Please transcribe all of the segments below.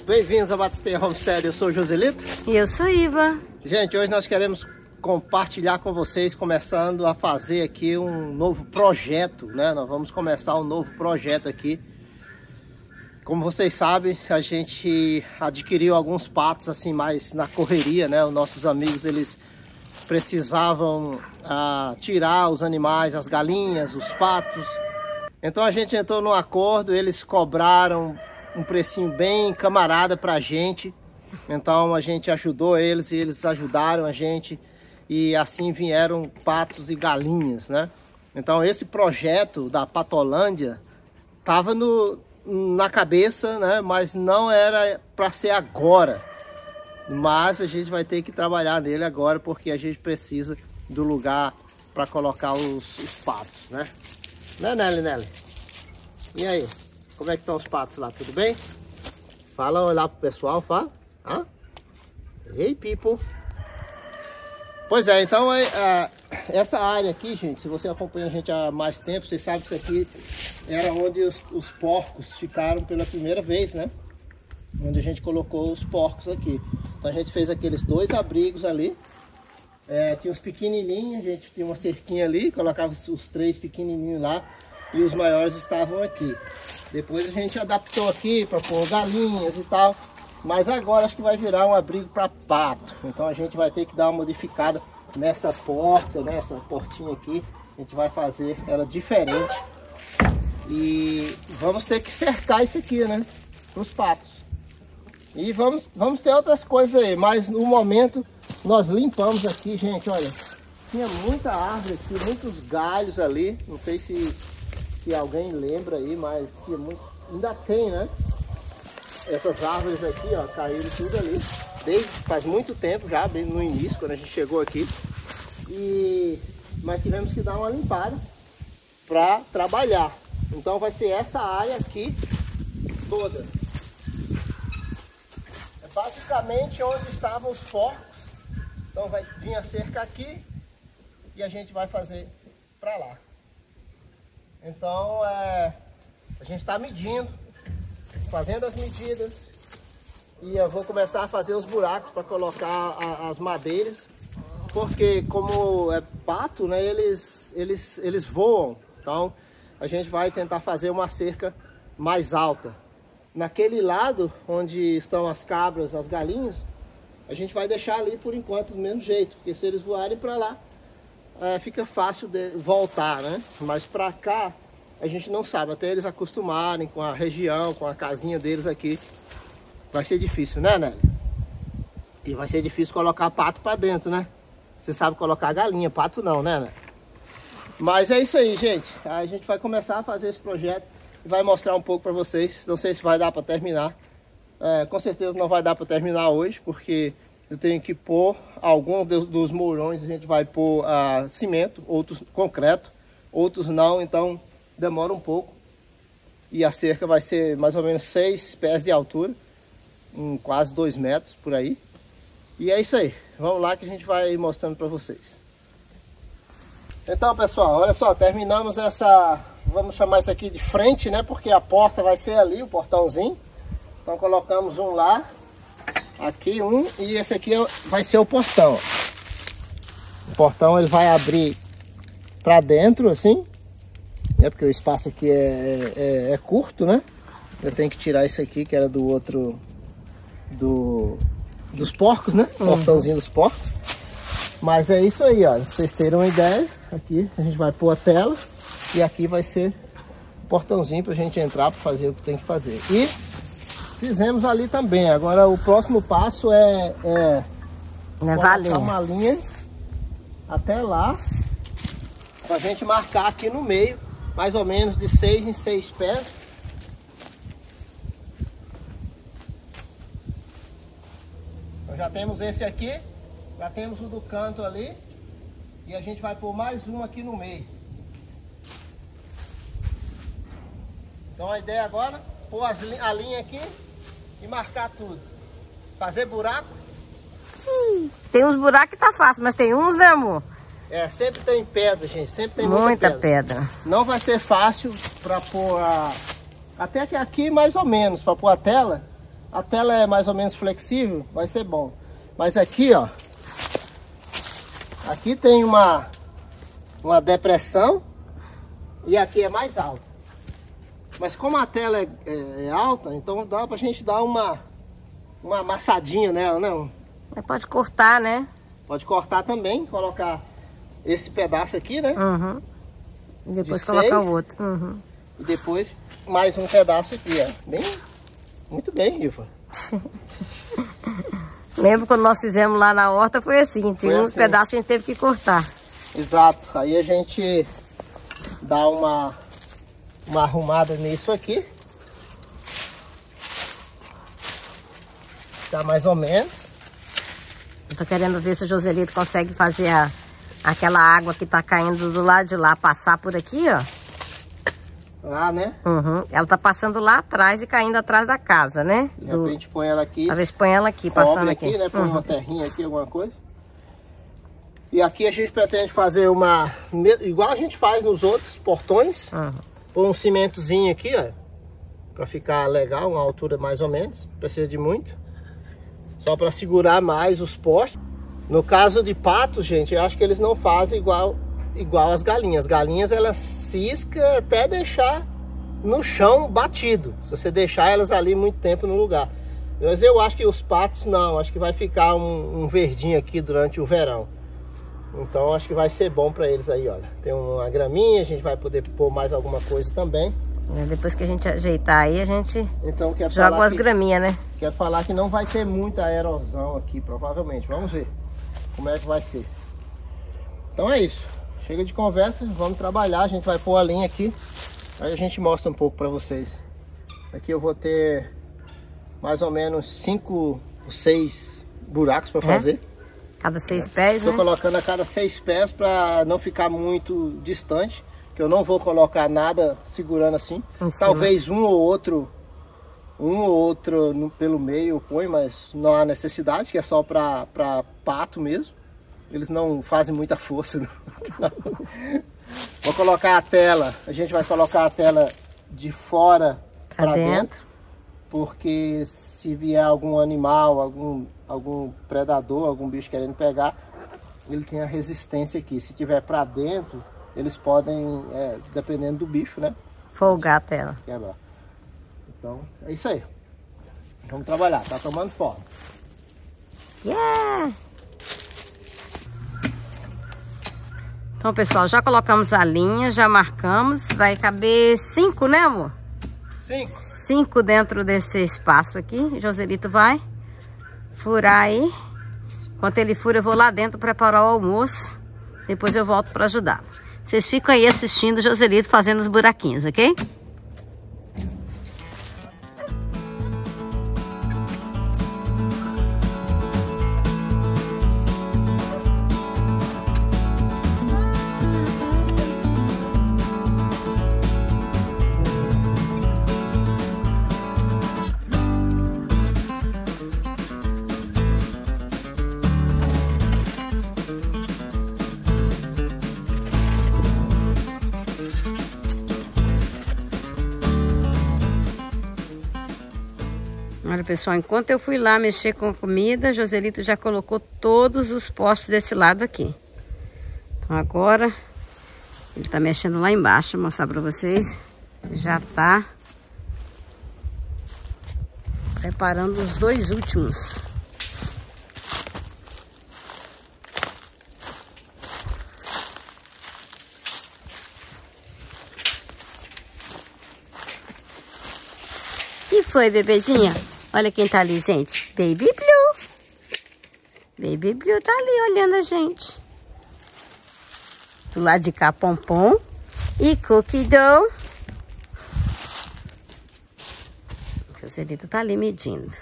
bem-vindos a Batisteia Homestead. Eu sou o Joselito. E eu sou Iva. Gente, hoje nós queremos compartilhar com vocês, começando a fazer aqui um novo projeto, né? Nós vamos começar um novo projeto aqui. Como vocês sabem, a gente adquiriu alguns patos assim mais na correria, né? Os nossos amigos, eles precisavam tirar os animais, as galinhas, os patos. Então a gente entrou num acordo, eles cobraram um precinho bem camarada pra gente. Então a gente ajudou eles e eles ajudaram a gente. E assim vieram patos e galinhas, né? Então esse projeto da Patolândia estava na cabeça, né? Mas não era para ser agora. Mas a gente vai ter que trabalhar nele agora porque a gente precisa do lugar para colocar os patos, né? Né, Nelly? E aí? Como é que estão os patos lá? Tudo bem? Fala, olhar pro pessoal, fala. Ah? Hey, people! Pois é, então essa área aqui, gente, se você acompanha a gente há mais tempo, você sabe que isso aqui era onde os porcos ficaram pela primeira vez, né? Onde a gente colocou os porcos aqui. Então a gente fez aqueles dois abrigos ali. Tinha os pequenininhos, a gente tinha uma cerquinha ali, colocava os três pequenininhos lá e os maiores estavam aqui. Depois a gente adaptou aqui para pôr galinhas e tal. Mas agora acho que vai virar um abrigo para pato. Então a gente vai ter que dar uma modificada nessa porta, né? Essa portinha aqui. A gente vai fazer ela diferente. E vamos ter que cercar isso aqui, né? Para os patos. E vamos ter outras coisas aí. Mas no momento nós limpamos aqui, gente. Olha, tinha muita árvore aqui, muitos galhos ali. Não sei se alguém lembra aí, mas tinha muito, ainda tem, né? Essas árvores aqui, ó, caíram tudo ali. Faz muito tempo já, bem no início, quando a gente chegou aqui. Mas tivemos que dar uma limpada para trabalhar. Então vai ser essa área aqui toda. É basicamente onde estavam os porcos. Então vai vir a cerca aqui e a gente vai fazer para lá. Então a gente está medindo, fazendo as medidas, e eu vou começar a fazer os buracos para colocar as madeiras, porque como é pato, né, eles voam. Então a gente vai tentar fazer uma cerca mais alta. Naquele lado onde estão as cabras, as galinhas, a gente vai deixar ali por enquanto do mesmo jeito, porque se eles voarem para lá, fica fácil de voltar, né? Mas para cá a gente não sabe, até eles acostumarem com a região, com a casinha deles aqui, vai ser difícil, né, Nelly? E vai ser difícil colocar pato para dentro, né? Você sabe colocar galinha, pato não, né, Nelly? Mas é isso aí, gente. A gente vai começar a fazer esse projeto e vai mostrar um pouco para vocês. Não sei se vai dar para terminar. Com certeza não vai dar para terminar hoje, porque eu tenho que pôr alguns dos mourões, a gente vai pôr cimento, outros concreto, outros não, então demora um pouco. E a cerca vai ser mais ou menos 6 pés de altura, quase 2 metros por aí. E é isso aí, vamos lá que a gente vai mostrando para vocês. Então, pessoal, olha só, terminamos vamos chamar isso aqui de frente, né? Porque a porta vai ser ali, o portãozinho. Então colocamos um lá, aqui um, e esse aqui vai ser o portão. O portão ele vai abrir para dentro assim, né? Porque o espaço aqui é curto, né? Eu tenho que tirar isso aqui que era do outro, dos porcos, né? O portãozinho dos porcos. Mas é isso aí, ó, pra vocês terem uma ideia. Aqui a gente vai pôr a tela e aqui vai ser o portãozinho pra gente entrar para fazer o que tem que fazer. E fizemos ali também. Agora o próximo passo é colocar uma linha até lá, pra gente marcar aqui no meio, mais ou menos de 6 em 6 pés. Então já temos esse aqui, já temos o do canto ali, e a gente vai pôr mais um aqui no meio. Então a ideia agora é pôr a linha aqui e marcar tudo. Fazer buraco. Tem uns buracos que tá fácil, mas tem uns, né, amor? Sempre tem pedra, gente. Sempre tem muita pedra. Não vai ser fácil para pôr até que aqui mais ou menos, para pôr a tela. a tela é mais ou menos flexível, vai ser bom. Mas aqui, ó, aqui tem uma depressão e aqui é mais alto. Mas como a tela é alta, então dá pra gente dar uma amassadinha nela, né? Pode cortar, né? Pode cortar também, colocar esse pedaço aqui, né? Uhum. E depois de colocar 6, o outro. Uhum. E depois mais um pedaço aqui, ó. Muito bem, Riva. Lembro quando nós fizemos lá na horta, foi assim. Tinha uns pedaços que a gente teve que cortar. Exato. Aí a gente dá uma arrumada nisso aqui. Tá mais ou menos. Eu tô querendo ver se o Joselito consegue fazer aquela água que tá caindo do lado de lá, passar por aqui, ó. Lá, né? Uhum. Ela tá passando lá atrás e caindo atrás da casa, né? De repente põe ela aqui. Talvez põe ela aqui, passando aqui. Né? Põe uma terrinha aqui, alguma coisa. E aqui a gente pretende fazer igual a gente faz nos outros portões. Pôr um cimentozinho aqui, ó. Pra ficar legal, uma altura mais ou menos. Não precisa de muito. Só para segurar mais os postes. No caso de patos, gente, eu acho que eles não fazem igual as galinhas. As galinhas, elas ciscam até deixar no chão batido. Se você deixar elas ali muito tempo no lugar. Mas eu acho que os patos não. Acho que vai ficar um verdinho aqui durante o verão. Então acho que vai ser bom para eles aí, olha. Tem uma graminha, a gente vai poder pôr mais alguma coisa também. Depois que a gente ajeitar aí, a gente então, joga umas graminhas, né? Quero falar que não vai ter muita erosão aqui, provavelmente. Vamos ver como é que vai ser. Então é isso. Chega de conversa, vamos trabalhar. A gente vai pôr a linha aqui. Aí a gente mostra um pouco para vocês. Aqui eu vou ter mais ou menos 5 ou 6 buracos para fazer. Cada 6 pés, Estou colocando a cada 6 pés para não ficar muito distante. Que eu não vou colocar nada segurando assim. Talvez um ou outro pelo meio eu ponho, mas não há necessidade, que é só para pato mesmo. Eles não fazem muita força. Não. Vou colocar a tela, a gente vai colocar a tela de fora para dentro. Porque se vier algum animal, algum predador, algum bicho querendo pegar, ele tem a resistência aqui. Se tiver para dentro, eles podem, dependendo do bicho, né? Folgar a tela. Quebrar. Então, é isso aí. Vamos trabalhar, tá tomando forma. Yeah! Então, pessoal, já colocamos a linha, já marcamos. Vai caber 5, né, amor? 5 dentro desse espaço aqui. Joselito vai furar aí. Enquanto ele fura, eu vou lá dentro preparar o almoço. Depois eu volto para ajudar. Vocês ficam aí assistindo o Joselito fazendo os buraquinhos, ok? Olha, pessoal, enquanto eu fui lá mexer com a comida, Joselito já colocou todos os postes desse lado aqui. Então agora ele tá mexendo lá embaixo, vou mostrar pra vocês. Já tá preparando os 2 últimos. Que foi, bebezinha? Olha quem tá ali, gente. Baby Blue. Baby Blue tá ali olhando a gente. Do lado de cá, Pompom e Cookie Dough. O Joselito tá ali medindo.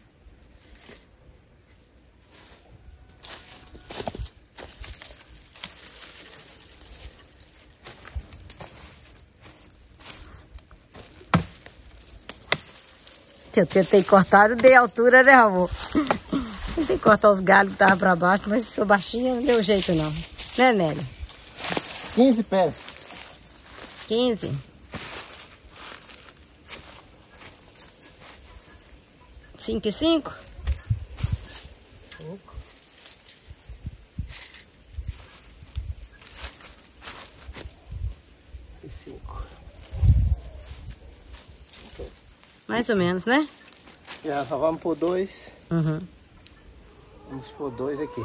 Eu tentei cortar, eu dei altura, né, amor? Tentei cortar os galhos que estavam pra baixo, mas se eu baixinha, não deu jeito não. Né, Nélia? 15 pés. 15? 5 e 5? 5. E 5. Mais ou menos, né? Já, só vamos por 2. Uhum. Vamos por 2 aqui.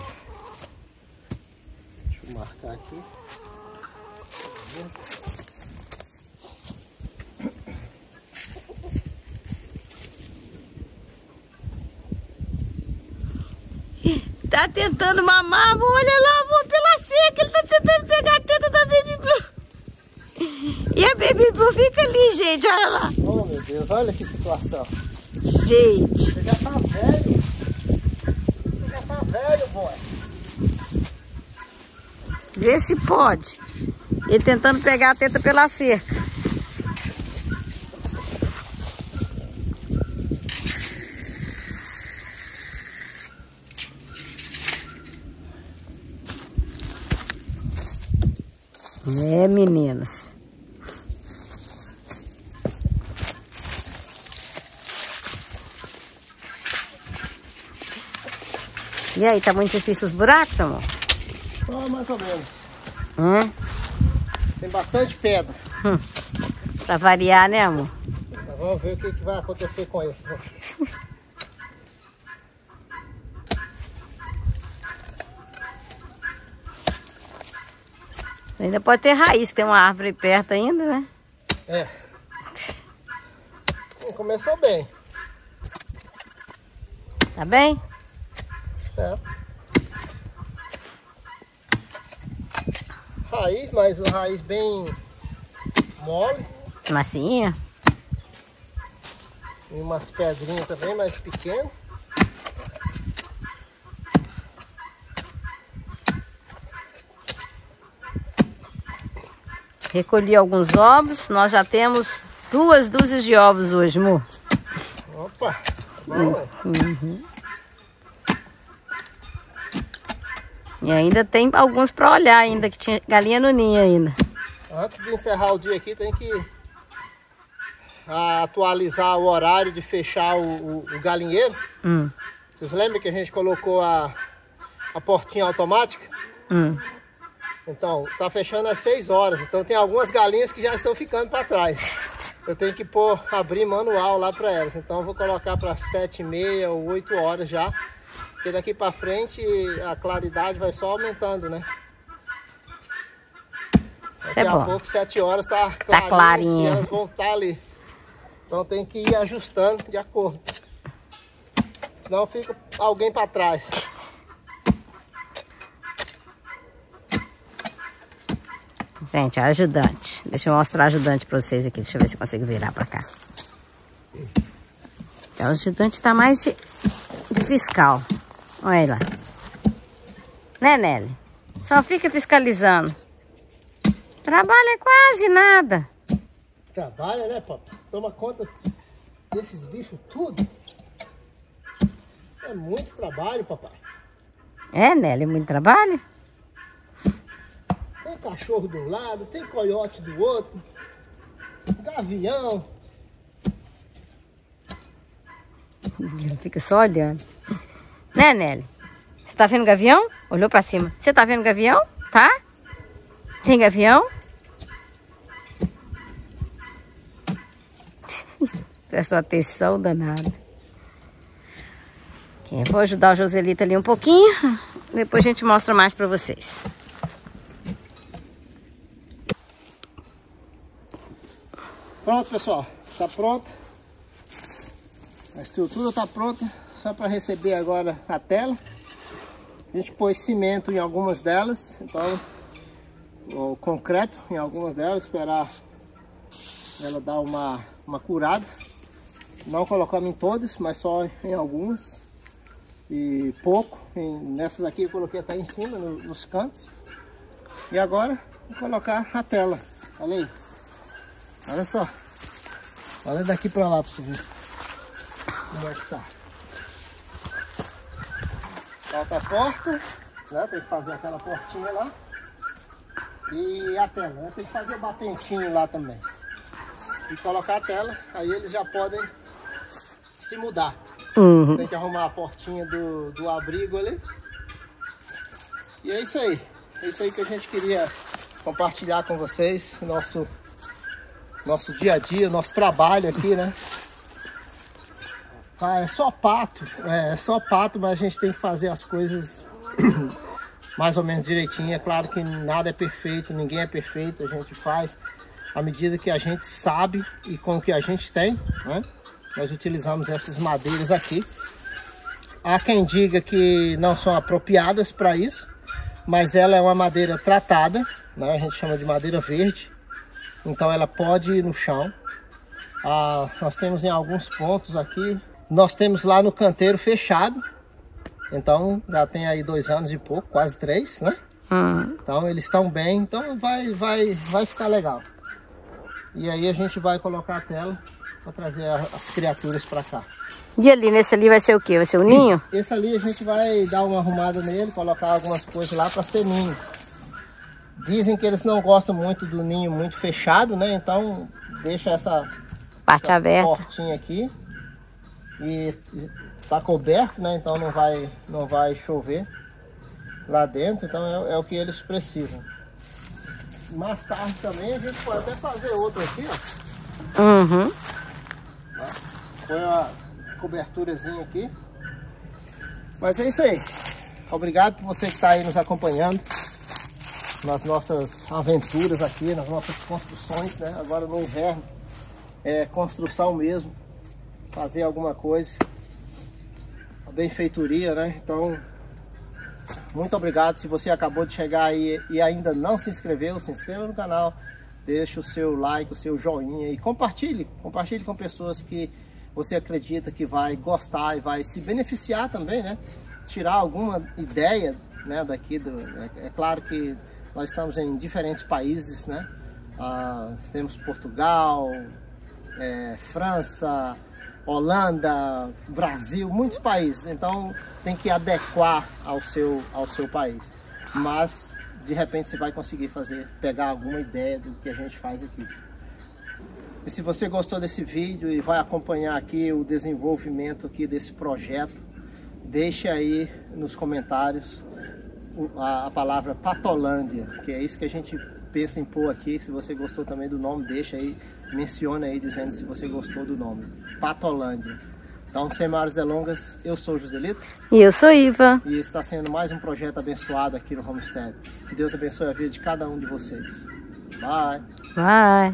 Deixa eu marcar aqui. Tá tentando mamar, amor. Olha lá, amor, pela seca. Ele tá tentando pegar a teta da Baby Blue. E a Baby Blue fica ali, gente. Olha lá. Oh, meu Deus, olha que situação. Gente. Você já tá velho. Você já tá velho, boy. Vê se pode. Ele tentando pegar a teta pela cerca. É, meninos. E aí, tá muito difícil os buracos, amor? Ah, mais ou menos. Tem bastante pedra. Pra variar, né, amor? Então, vamos ver o que vai acontecer com isso. Ainda pode ter raiz, tem uma árvore perto ainda, né? É. Começou bem. Tá bem? É. Raiz, mas uma raiz bem mole. Massinha. E umas pedrinhas também, mais pequenas. Recolhi alguns ovos. Nós já temos 2 dúzias de ovos hoje, amor. Opa! Bom, Uhum. E ainda tem alguns para olhar ainda, que tinha galinha no ninho ainda. antes de encerrar o dia aqui, tem que atualizar o horário de fechar o galinheiro. Vocês lembram que a gente colocou a portinha automática? Então, tá fechando às 6 horas. Então tem algumas galinhas que já estão ficando para trás. Eu tenho que abrir manual lá para elas. Então eu vou colocar para 7h30 ou 8 horas já. Porque daqui para frente a claridade vai só aumentando, né? Daqui a pouco, 7 horas, tá clarinho. E elas vão estar ali. Então tem que ir ajustando de acordo. Senão fica alguém para trás. Gente, a ajudante. Deixa eu mostrar a ajudante pra vocês aqui. Deixa eu ver se eu consigo virar pra cá. Então, a ajudante tá mais de fiscal. Olha lá. Né, Nelly? Só fica fiscalizando. Trabalha quase nada. Trabalha, né, papai? Toma conta desses bichos tudo. É muito trabalho, papai. É, Nelly? Muito trabalho? Tem cachorro de um lado, tem coiote do outro, gavião. Ele fica só olhando. Né, Nelly? Você tá vendo gavião? Olhou pra cima. Você tá vendo gavião? Tá? Tem gavião? Prestou atenção danada. Eu vou ajudar o Joselito ali um pouquinho. Depois a gente mostra mais pra vocês. Pronto, pessoal, tá pronto. A estrutura tá pronta, só para receber agora a tela. A gente pôs cimento em algumas delas, então o concreto em algumas delas, esperar ela dar uma curada. Não colocamos em todas, mas só em algumas e pouco. Nessas aqui eu coloquei até em cima, nos cantos. E agora vou colocar a tela. Olha aí. Olha só. Olha daqui pra lá pra você ver como é que tá. Falta a porta, né? Tem que fazer aquela portinha lá. E a tela, né? Tem que fazer o batentinho lá também. E colocar a tela, aí eles já podem se mudar. Tem que arrumar a portinha do abrigo ali. E é isso aí. É isso aí que a gente queria compartilhar com vocês. Nosso dia a dia, nosso trabalho aqui, né? É só pato, mas a gente tem que fazer as coisas mais ou menos direitinho. É claro que nada é perfeito, ninguém é perfeito. A gente faz à medida que a gente sabe e com o que a gente tem, né? Nós utilizamos essas madeiras aqui. Há quem diga que não são apropriadas para isso, mas ela é uma madeira tratada, né? A gente chama de madeira verde, então ela pode ir no chão. Nós temos em alguns pontos aqui, nós temos lá no canteiro fechado, então já tem aí 2 anos e pouco, quase 3, né? Então eles estão bem, então vai ficar legal. E aí a gente vai colocar a tela para trazer as criaturas para cá. E ali, nesse ali vai ser o quê? Vai ser o ninho? Esse ali a gente vai dar uma arrumada nele, colocar algumas coisas lá para ser ninho. Dizem que eles não gostam muito do ninho muito fechado, né? Então deixa essa parte aberta, portinha aqui. E tá coberto, né? Então não vai chover lá dentro. Então é o que eles precisam. Mais tarde também a gente pode até fazer outro aqui, ó. Põe uma coberturazinha aqui. Mas é isso aí. Obrigado por você que está aí nos acompanhando nas nossas aventuras aqui, nas nossas construções, né? Agora no inverno é construção mesmo, fazer alguma coisa, a benfeitoria, né? Então, muito obrigado. Se você acabou de chegar aí e ainda não se inscreveu, se inscreva no canal, deixe o seu like, o seu joinha e compartilhe com pessoas que você acredita que vai gostar e vai se beneficiar também, né? Tirar alguma ideia, né, daqui é claro que nós estamos em diferentes países, né? Temos Portugal, França, Holanda, Brasil, muitos países. Então tem que adequar ao seu país. Mas de repente você vai conseguir pegar alguma ideia do que a gente faz aqui. E se você gostou desse vídeo e vai acompanhar aqui o desenvolvimento aqui desse projeto, deixe aí nos comentários a palavra Patolândia, que é isso que a gente pensa em pôr aqui. Se você gostou também do nome, deixa aí, menciona aí dizendo se você gostou do nome, Patolândia. Então, sem maiores delongas, eu sou o Joselito. E eu sou Iva. E está sendo mais um projeto abençoado aqui no Homestead. Que Deus abençoe a vida de cada um de vocês. Bye. Bye.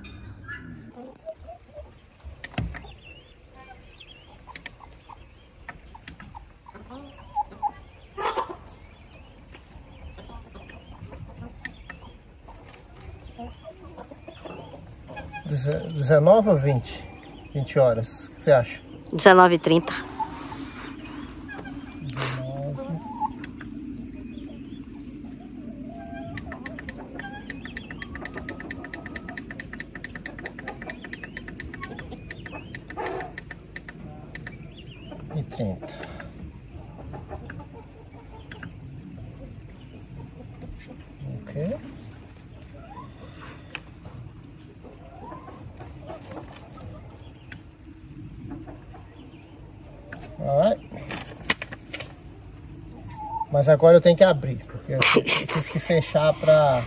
Às 19 ou 20 horas, o que você acha? 19h30. 19h30. Ok. Mas agora eu tenho que abrir, porque eu tive que fechar para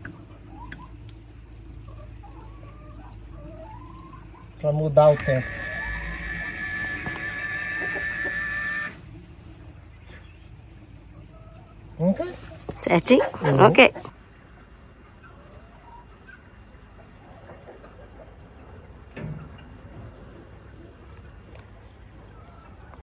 mudar o tempo. Ok? Certinho? Ok.